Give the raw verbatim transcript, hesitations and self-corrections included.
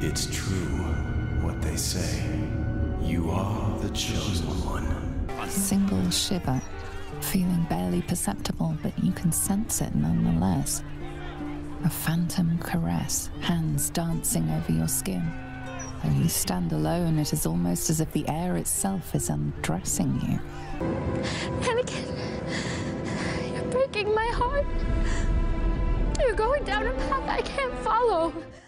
It's true, what they say. You are the chosen one. A single shiver, feeling barely perceptible, but you can sense it nonetheless. A phantom caress, hands dancing over your skin. Though you stand alone, it is almost as if the air itself is undressing you. Anakin, you're breaking my heart. You're going down a path I can't follow.